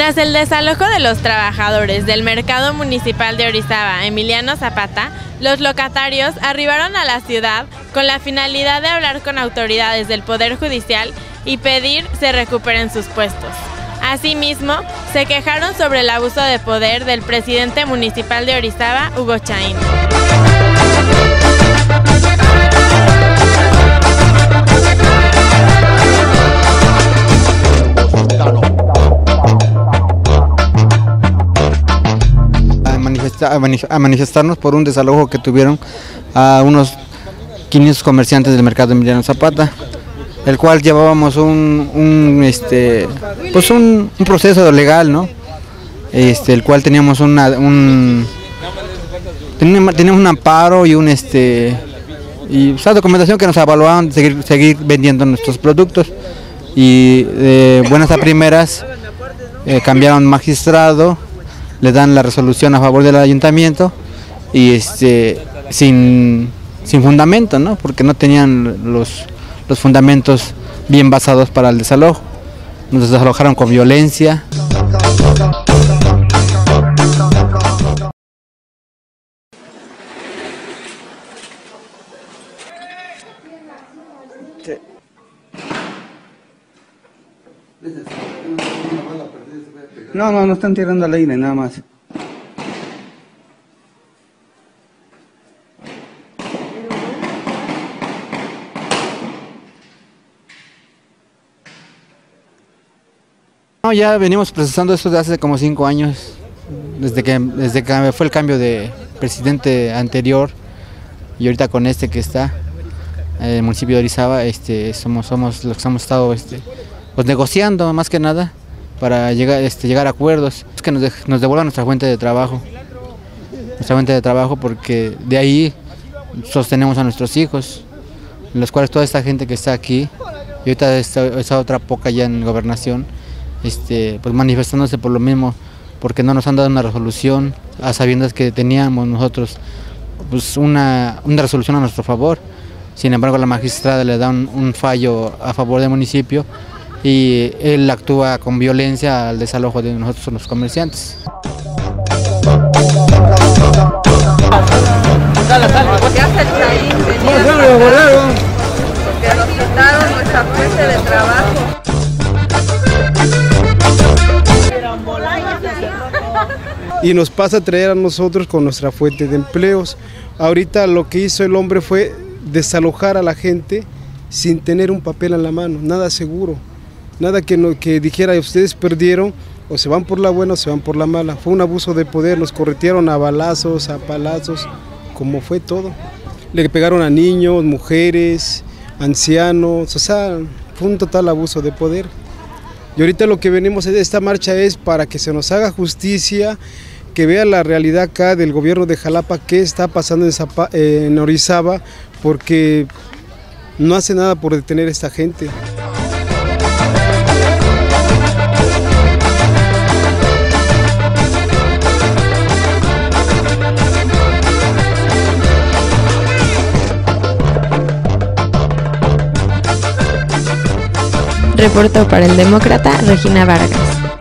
Tras el desalojo de los trabajadores del Mercado Municipal de Orizaba, Emiliano Zapata, los locatarios arribaron a la ciudad con la finalidad de hablar con autoridades del Poder Judicial y pedir se recuperen sus puestos. Asimismo, se quejaron sobre el abuso de poder del presidente municipal de Orizaba, Hugo Chaín. A manifestarnos por un desalojo que tuvieron a unos 500 comerciantes del mercado Emiliano Zapata, el cual llevábamos un proceso legal, ¿no? El cual teníamos teníamos un amparo y la documentación que nos avalaban seguir vendiendo nuestros productos, y de buenas a primeras cambiaron magistrado, le dan la resolución a favor del ayuntamiento y sin fundamento, ¿no? Porque no tenían los fundamentos bien basados para el desalojo. Nos desalojaron con violencia. No están tirando al aire, nada más. No, ya venimos procesando esto desde hace como 5 años, desde que fue el cambio de presidente anterior y ahorita con que está en el municipio de Orizaba. Somos los que hemos estado pues negociando más que nada para llegar a acuerdos, que nos devuelvan nuestra fuente de trabajo, porque de ahí sostenemos a nuestros hijos, en los cuales toda esta gente que está aquí, y ahorita esa otra poca ya en gobernación, pues manifestándose por lo mismo, porque no nos han dado una resolución, a sabiendas que teníamos nosotros pues una resolución a nuestro favor. Sin embargo, la magistrada le da un fallo a favor del municipio y él actúa con violencia al desalojo de nosotros los comerciantes. ¿Qué hace el Chaín? Porque nos quitaron nuestra fuente de trabajo. Y nos pasa a traer a nosotros con nuestra fuente de empleos. Ahorita lo que hizo el hombre fue desalojar a la gente sin tener un papel en la mano, nada seguro, nada que dijera ustedes perdieron, o se van por la buena o se van por la mala. Fue un abuso de poder, nos corretearon a balazos, a palazos, como fue todo. Le pegaron a niños, mujeres, ancianos, o sea, fue un total abuso de poder. Y ahorita lo que venimos de esta marcha es para que se nos haga justicia, que vea la realidad acá del gobierno de Jalapa, qué está pasando en Orizaba, porque no hace nada por detener a esta gente. Reportó para El Demócrata, Regina Vargas.